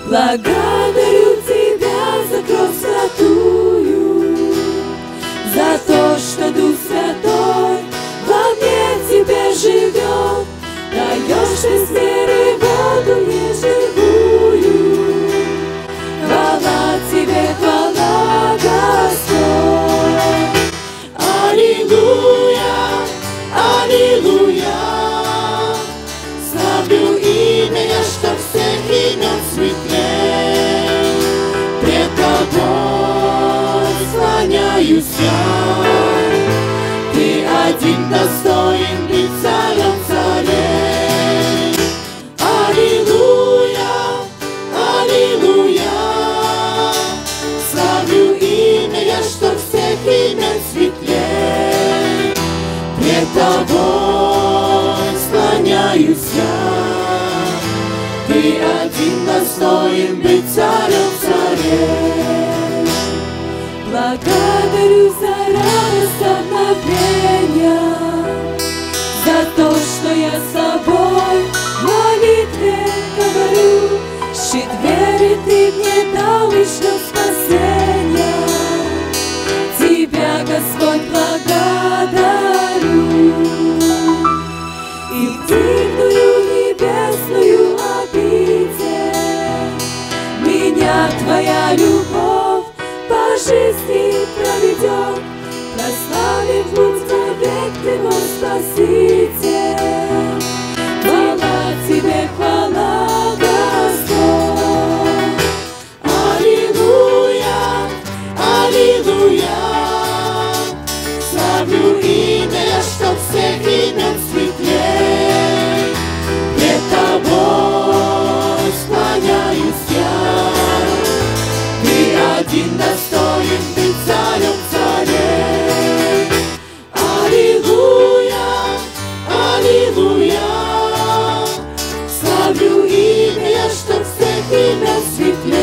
Благодарю Тебя за кровь святую, за то, что Дух Святой во мне Тебе живет. Даешь без меры воду неживую. Хвала Тебе, хвала, Господь. Аллилуйя, аллилуйя. Славлю имя я, что всех имен светлей. Пред Тобой склоняюсь я. Ты один достоин быть царем царей. Аллилуйя, аллилуйя. Славлю имя я, что всех имен светлей. Пред Тобой склоняюсь я. Ты один достоин быть царем царей. Благодарю за радость обновления, за то, что я с Тобой в молитве говорю. Щит веры Ты мне дал лично спасения. Тебя, Господь, благодарю. И в дивную небесную обитель меня Твоя любовь по жизни проведет. Прославив будь вовек Ты мой Спаситель. Хвала Тебе, хвала, Господь. Аллилуйя, аллилуйя. Славлю имя я, что всех имен светлей. Пред Тобой склоняюсь я. Ты один достоин быть царем царей. Аллилуйя, аллилуйя. Славлю имя я, что всех имен светлей.